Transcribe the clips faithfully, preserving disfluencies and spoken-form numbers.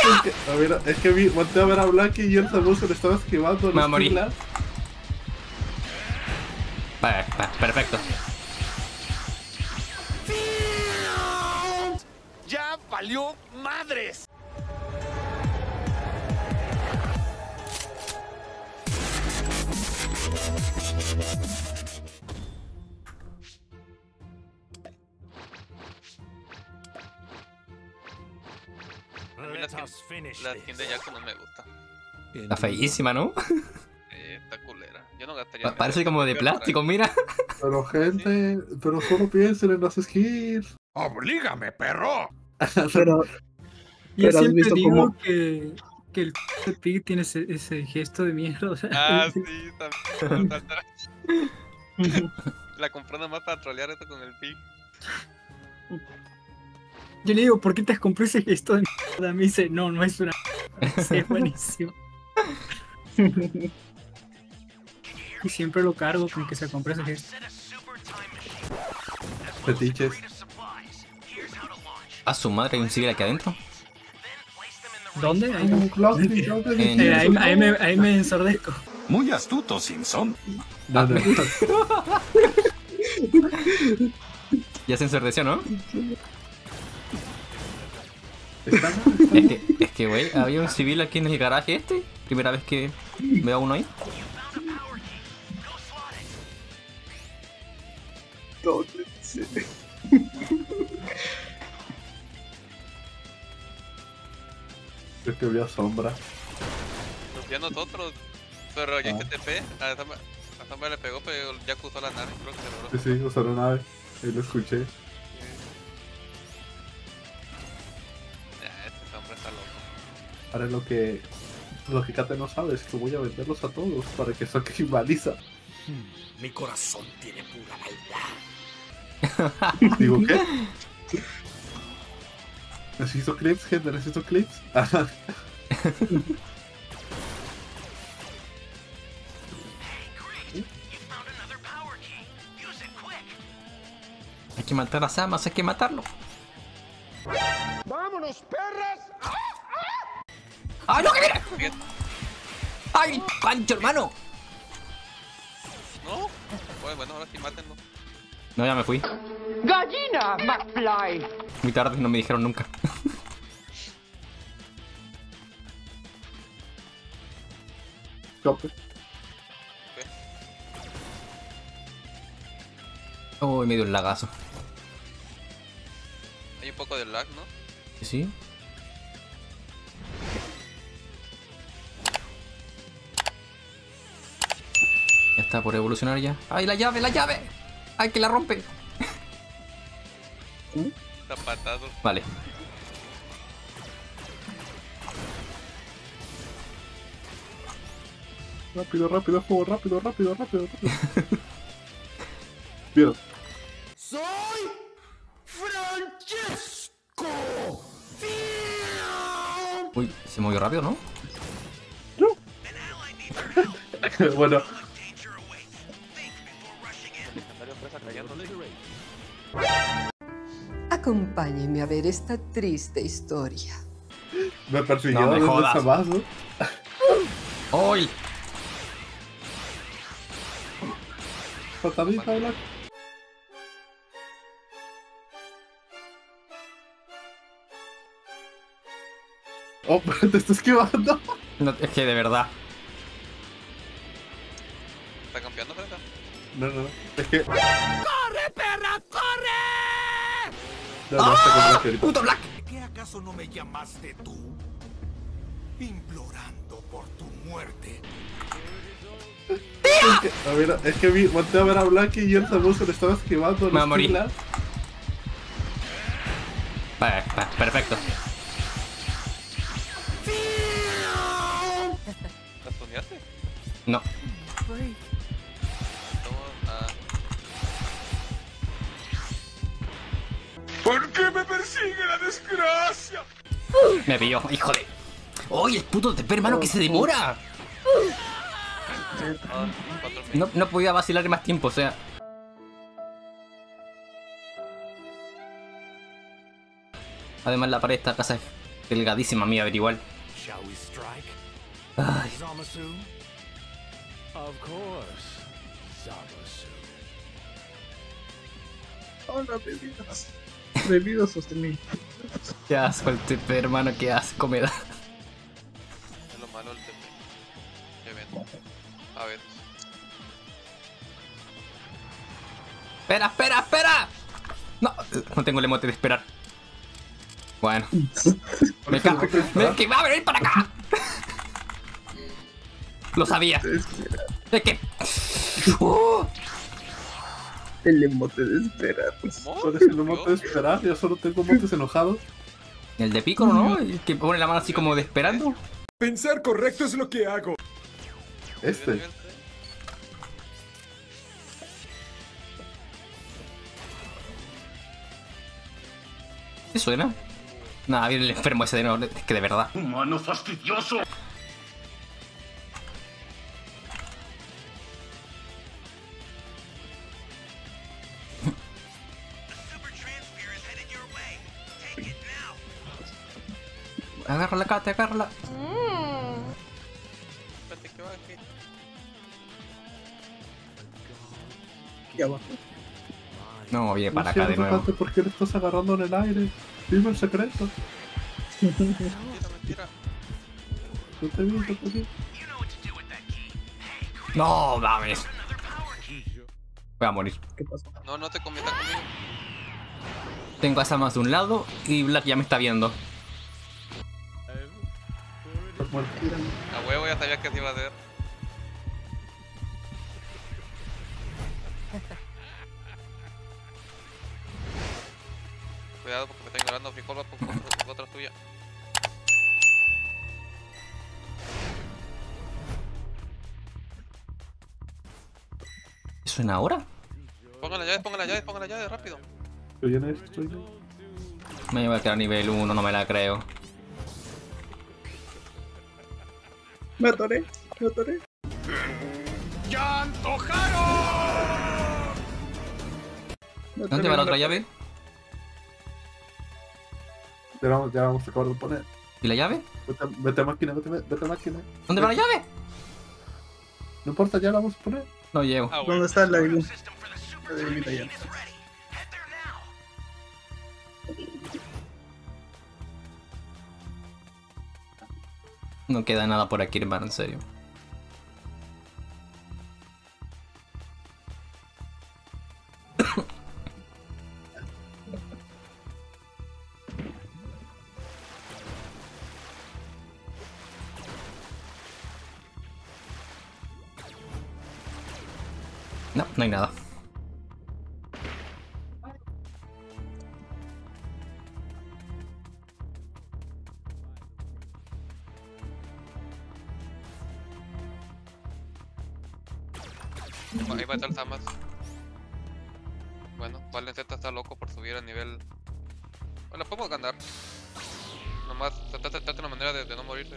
Es que, a ver, es que vi, volteé a ver a Blacky y el Samus le estaba esquivando. Me voy a morir. Vale, vale, perfecto. ¡Ya valió madres! A mí la skin, la skin de Jaco no me gusta. Está feísima, ¿no? Eh, está culera. Yo no gastaría. Parece como de plástico, mira. Pero gente, pero solo piensen en las skins. ¡Oblígame, perro! Pero yo Pero has siempre visto digo cómo- que, que el de Pig tiene ese, ese gesto de mierda. O sea, Ah, sí, también. La compré nada más para trolear esto con el pig. yo le digo, ¿por qué te has comprado ese gesto de mierda? Me dice, no, no es una sí, es buenísimo. Y siempre lo cargo con que se compre ese gesto. Fetiches. A su madre, hay un civil aquí adentro. ¿Dónde? Ahí, Un closet, yo te En- dije, eh, ahí, ahí me, ahí me ensordezco. Muy astuto, Simpson. No, no. Ya se ensordeció, ¿no? Está- Es que, es que, güey, había un civil aquí en el garaje este. Primera vez que veo a uno ahí. No, sí. Creo que había sombra. Nos vi a nosotros. Pero ya Ah. que T P, a esa, a esa me le pegó, pero Jaco usó la nave. Creo que se logró. Sí, sí, usó la nave. Ahí lo escuché. Ya, este hombre está loco. Ahora lo que. Lo que Kate no sabe es que voy a venderlos a todos para que saquen baliza. Mi corazón tiene pura maldad. Digo, ¿qué? Necesito clips, gente, necesito clips. Hay que matar a Samus, hay que matarlo. ¡Vámonos, perras! ¡Ay, no, que viene! ¡Ay, pancho, hermano! No, bueno, bueno, ahora sí mátenlo. No, ya me fui. Gallina, McFly. Muy tarde, no me dijeron nunca. Chope. Uy, me dio un lagazo. Hay un poco de lag, ¿no? ¿Sí? Ya está por evolucionar ya. ¡Ay, la llave, la llave! ¡Ay, que la rompe! Está patado. Vale. Rápido, rápido, juego, rápido, rápido, rápido, rápido. Bien. ¡Soy Francesco! Uy, se movió rápido, ¿no? Bueno, Acompáñeme a ver esta triste historia. me persiguió No me desde jodas. ese vaso. ¡Uy! Patadita, Black. Oh, te está esquivando. No, es que de verdad. ¿Está campeando, Freda? No, no, no. Es que. ¡Corre, perra, corre! No, no, está con Black ahorita. ¡Puto Black! ¿Qué acaso no me llamaste tú? Implorando por tu muerte. Es que, a ver, es que vi, volteé a ver a Blacky y el Samus le estaba esquivando. Me voy a los morir. pilas. Vale, vale, perfecto. ¿La stuneaste? No. Ah, ¿Por qué me persigue la desgracia? Me pilló, hijo de. ¡Uy, el puto T P, hermano, que se demora! ah, cuatro mil. No, no podía vacilar más tiempo, o sea. Además, la pared de esta casa es Delgadísima mía, ver igual. Shall we strike? Ay, Zamasu? Of course, Zamasu. Hola, bebidas. Bebidas sostenibles. qué asco el T P, hermano, qué asco me da. Es lo malo del T P. Que ven. A ver. Espera, espera, espera. No, no tengo el emote de esperar. Bueno. Me cago. Me que va a venir para acá. Lo sabía. Es que. Uh, El emote de esperar. ¿Cómo? ¿Cuál es el mote de esperar? Yo solo tengo motes enojados. el de Piccolo, ¿no? El que pone la mano así como de esperando. Pensar correcto es lo que hago. Este. Nivel tres. ¿Qué suena? Nada, viene el enfermo ese de no. Es que de verdad. ¡Humano fastidioso! Agárrala, Kate, agárrala. Espérate que baje. Ya va. No, viene para No acá de entiendo, nuevo. Kate, ¿por qué le estás agarrando en el aire? Dime el secreto. Mentira, mentira. Yo te vi, yo te vi. No, mames. Voy a morir. ¿Qué pasó? No, no te conviene conmigo. Tengo a Samas de un lado y Black ya me está viendo. Estás muerto. A huevo ya sabía que se iba a hacer. Cuidado porque me está ignorando frijol va por, por, por otra tuya. ¿Qué suena ahora? Pongan las llaves, pongan las llaves, pongan las llaves, rápido. Estoy en esto, estoy en Me voy a quedar a nivel uno, no me la creo. Me atoré, me atoré. ¡Ya antojaron! Me atoré, ¿Dónde va la me otra atoré. llave? Ya vamos, ya vamos a acabar de poner. ¿Y la llave? Vete, vete a máquina, vete, vete a máquina. ¿Dónde va la llave? No importa, ya la vamos a poner. No llego. Ah, ¿Dónde bueno. está la debilita? La debilita ya. No queda nada por aquí, hermano, en serio. No, no hay nada. Ahí va a estar Samas. Bueno, Valen Z está loco por subir a nivel. Bueno, podemos ganar. Nomás trate, trate una manera de, de no morirse.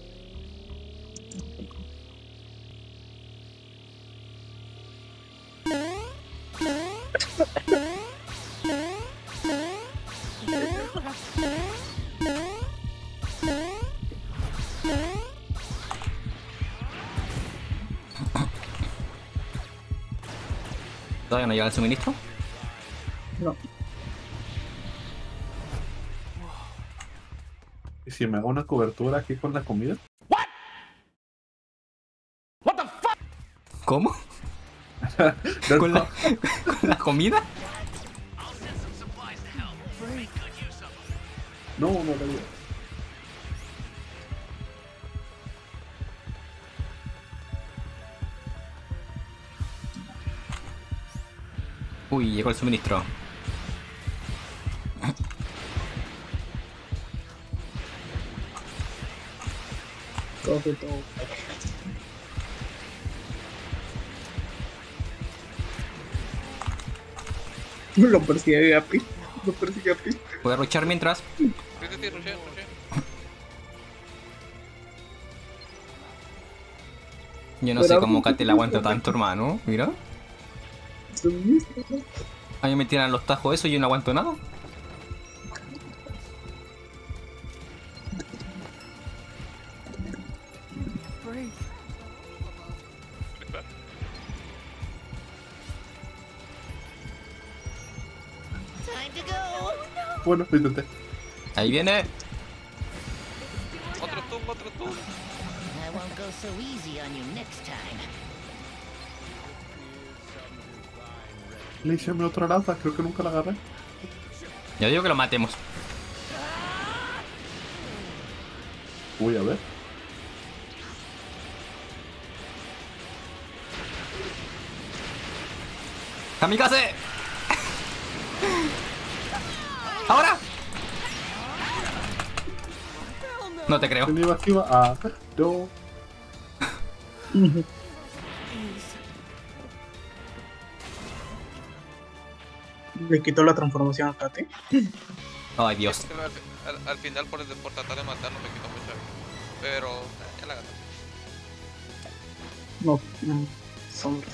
¿Todavía no llega el suministro? No. ¿Y si me hago una cobertura aquí con la comida? ¿Cómo? No, ¿Con la, ¿Con la comida? no, no, no, no. Uy, llegó el suministro. Coge todo. Lo persigue a Pi. Lo persigue a Pi. Voy a ruchar mientras. Sí, sí, sí, rushea, rushea. Yo no sé cómo Kate le aguanta tanto, hermano. Mira. Suministro. A mí me tiran los tajos eso y yo no aguanto nada. Bueno, lo intenté. Ahí viene. Otro tum, otro tum. I won't go so easy on you next time. Le hice mi otra lanza, creo que nunca la agarré. Yo digo que lo matemos. Voy a ver. ¡Kamikaze! ¡Ahora! No te creo. Tenía evasiva. Ah, no. Le quitó la transformación a Kate. Ay, Dios. Al, al- al final, por, por tratar de matarlo, me quitó mucho. Pero eh, ya la ganó. No, no. Sombras.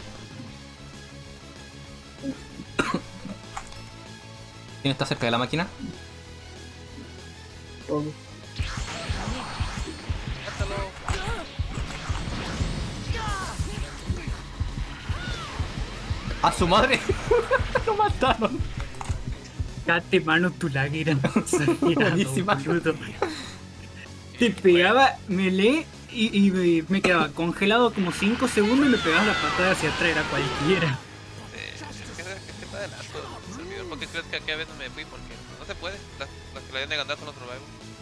¿Quién está cerca de la máquina? Todo. Mátalo. ¡A su madre! ¡Lo mataron! Kate, mano, tu lag era Buenísima. boludo. Te pegaba melee y, y me- me quedaba congelado como cinco segundos y me pegabas la patada hacia atrás, era cualquiera. Eh, es que es que está de lazo el servidor. ¿Por qué crees que aquí a veces me fui? Porque no se puede. Las, las que le den de ganar son los revival.